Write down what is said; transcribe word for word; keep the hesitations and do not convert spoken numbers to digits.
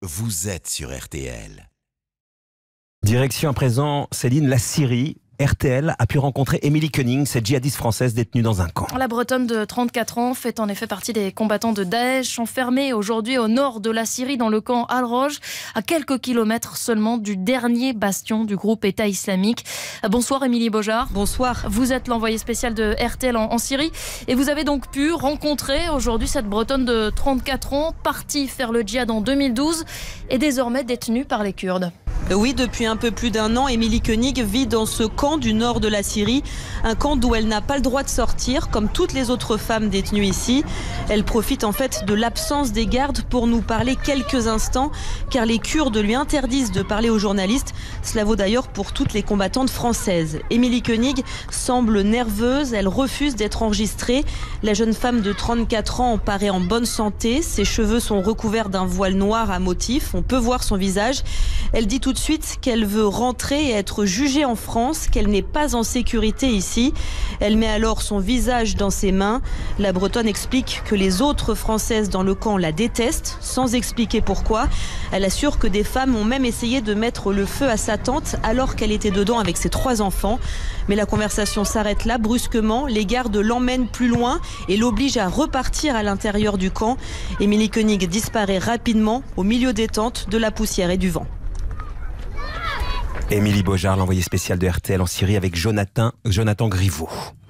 vous êtes sur R T L. Direction à présent, Céline, la Syrie. R T L a pu rencontrer Émilie Koenig, cette djihadiste française détenue dans un camp. La Bretonne de trente-quatre ans fait en effet partie des combattants de Daesh, enfermés aujourd'hui au nord de la Syrie dans le camp Al-Roj, à quelques kilomètres seulement du dernier bastion du groupe État islamique. Bonsoir Émilie Beaujard. Bonsoir. Vous êtes l'envoyée spéciale de R T L en, en Syrie et vous avez donc pu rencontrer aujourd'hui cette Bretonne de trente-quatre ans, partie faire le djihad en deux mille douze et désormais détenue par les Kurdes. Oui, depuis un peu plus d'un an, Émilie Koenig vit dans ce camp du nord de la Syrie, un camp d'où elle n'a pas le droit de sortir, comme toutes les autres femmes détenues ici. Elle profite en fait de l'absence des gardes pour nous parler quelques instants, car les Kurdes lui interdisent de parler aux journalistes. Cela vaut d'ailleurs pour toutes les combattantes françaises. Émilie Koenig semble nerveuse, elle refuse d'être enregistrée. La jeune femme de trente-quatre ans paraît en bonne santé, ses cheveux sont recouverts d'un voile noir à motifs, on peut voir son visage. Elle dit tout de suite qu'elle veut rentrer et être jugée en France, qu'elle n'est pas en sécurité ici. Elle met alors son visage dans ses mains. La Bretonne explique que les autres Françaises dans le camp la détestent, sans expliquer pourquoi. Elle assure que des femmes ont même essayé de mettre le feu à sa tente alors qu'elle était dedans avec ses trois enfants. Mais la conversation s'arrête là brusquement. Les gardes l'emmènent plus loin et l'obligent à repartir à l'intérieur du camp. Émilie Koenig disparaît rapidement au milieu des tentes, de la poussière et du vent. Émilie Beaujard, l'envoyée spéciale de R T L en Syrie avec Jonathan, Jonathan Griveaux.